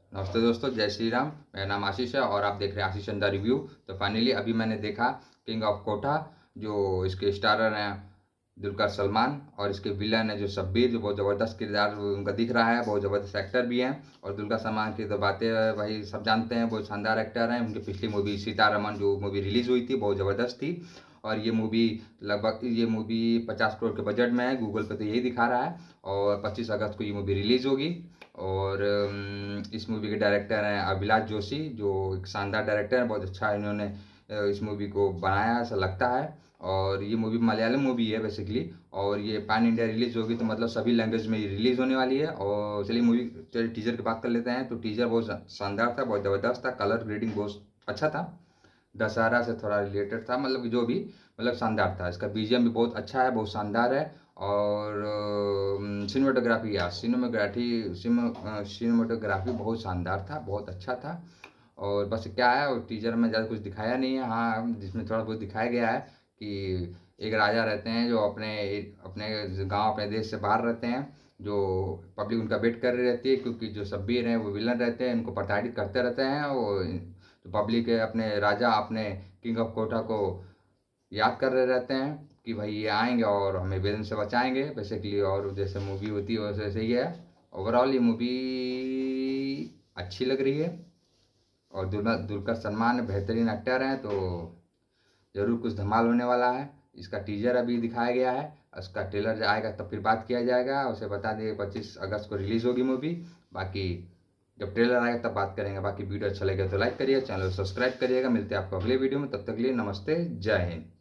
नमस्ते दोस्तों, जय श्री राम। मेरा नाम आशीष है और आप देख रहे हैं आशीष चंदा रिव्यू। तो फाइनली अभी मैंने देखा किंग ऑफ कोटा, जो इसके स्टारर हैं दुलकर सलमान और इसके विलन है जो शब्बीर, जो बहुत ज़बरदस्त किरदार उनका दिख रहा है, बहुत ज़बरदस्त एक्टर भी हैं। और दुलकर सलमान की तो बातें भाई सब जानते हैं, बहुत शानदार एक्टर हैं। उनकी पिछली मूवी सीतारमन जो मूवी रिलीज़ हुई थी बहुत ज़बरदस्त थी। और ये मूवी 50 करोड़ के बजट में है, गूगल पे तो यही दिखा रहा है। और 25 अगस्त को ये मूवी रिलीज़ होगी। और इस मूवी के डायरेक्टर हैं अभिलाष जोशी, जो एक शानदार डायरेक्टर हैं। बहुत अच्छा इन्होंने इस मूवी को बनाया ऐसा लगता है। और ये मूवी मलयालम मूवी है बेसिकली, और ये पैन इंडिया रिलीज होगी, तो मतलब सभी लैंग्वेज में ये रिलीज होने वाली है। और चलिए टीजर की बात कर लेते हैं। तो टीजर बहुत शानदार था, बहुत ज़बरदस्त था, कलर ग्रेडिंग बहुत अच्छा था, दशहरा से थोड़ा रिलेटेड था, मतलब कि जो भी मतलब शानदार था। इसका बीजीएम भी बहुत अच्छा है, बहुत शानदार है। और सिनेमाटोग्राफी बहुत शानदार था, बहुत अच्छा था। और बस क्या है, और टीजर में ज़्यादा कुछ दिखाया नहीं है। हाँ, जिसमें थोड़ा बहुत दिखाया गया है कि एक राजा रहते हैं जो अपने अपने गांव, अपने देश से बाहर रहते हैं, जो पब्लिक उनका वेट कर रही रहती है, क्योंकि जो शब्बीर हैं वो विलन रहते हैं, इनको प्रताड़ित करते रहते हैं। और तो पब्लिक अपने राजा, अपने किंग ऑफ कोटा को याद कर रहे रहते हैं कि भाई ये आएंगे और हमें विलन से बचाएंगे बेसिकली। और जैसे मूवी होती है वैसे ही है। ओवरऑल ये मूवी अच्छी लग रही है। और दुलकर सलमान बेहतरीन एक्टर हैं, तो ज़रूर कुछ धमाल होने वाला है। इसका टीजर अभी दिखाया गया है, उसका ट्रेलर आएगा तब फिर बात किया जाएगा। उसे बता दें 25 अगस्त को रिलीज़ होगी मूवी। बाकी जब ट्रेलर आएगा तब बात करेंगे। बाकी वीडियो अच्छा लगे तो लाइक करिए, चैनल को सब्सक्राइब करिएगा। मिलते हैं आपको अगले वीडियो में, तब तक के लिए नमस्ते, जय हिंद।